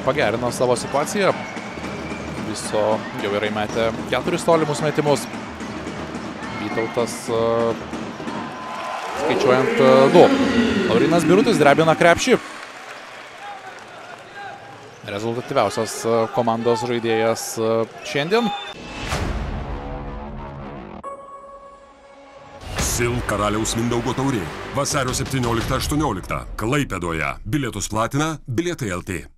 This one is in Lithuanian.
pagerino savo situaciją. Viso jau yra įmetę 4 tolimus metimus. Vytautas skaičiuojant 2. Laurynas Birutis drebina krepšį. Rezultatyviausias komandos žaidėjas šiandien. SIL Karaliaus Mindaugo taurė. Vasario 17-18. Klaipėdoje. Bilietus platina Bilietai LT.